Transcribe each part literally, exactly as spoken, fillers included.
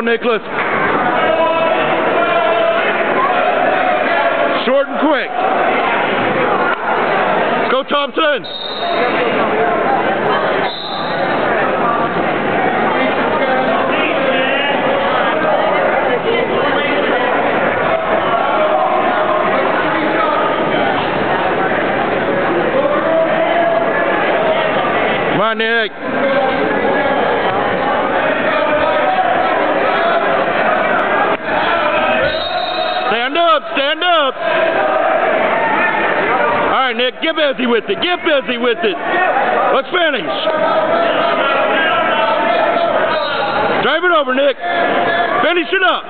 Nicholas. Short and quick. Go, Thompson. Come on, Nick. Stand up, stand up. All right, Nick, get busy with it. Get busy with it. Let's finish. Drive it over, Nick. Finish it up.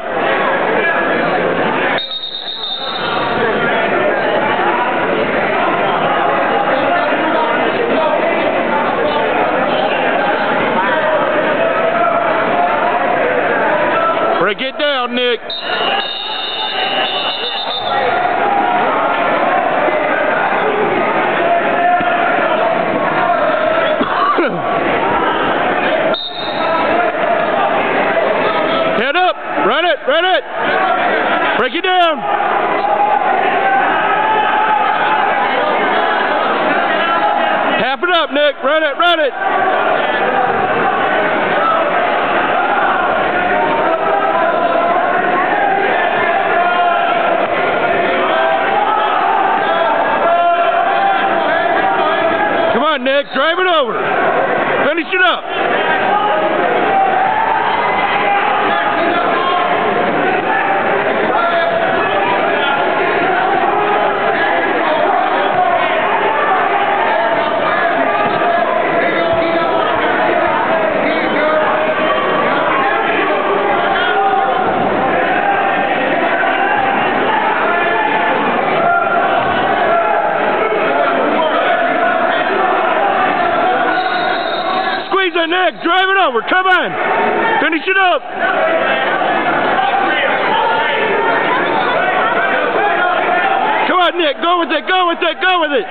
Break it down, Nick. Head up. Run it. Run it. Break it down. Half it up, Nick. Run it. Run it. Nick, drive it over. Finish it up. Nick, drive it over. Come on. Finish it up. Come on, Nick. Go with it. Go with it. Go with it.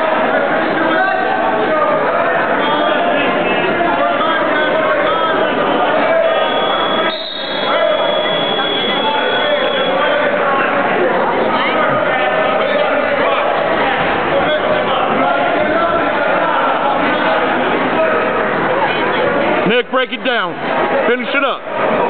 Nick, break it down. Finish it up.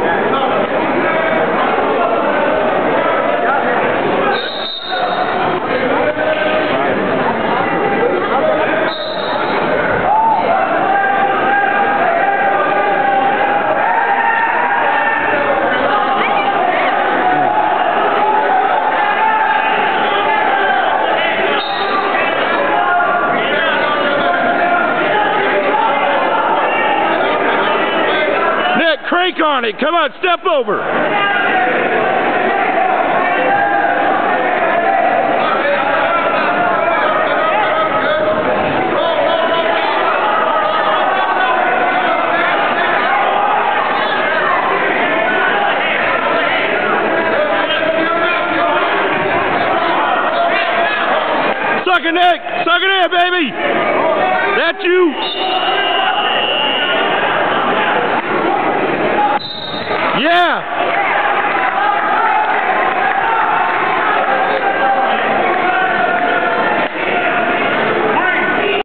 Crank on it. Come on, step over. Suck it, Nick. Suck it in, baby. That's you.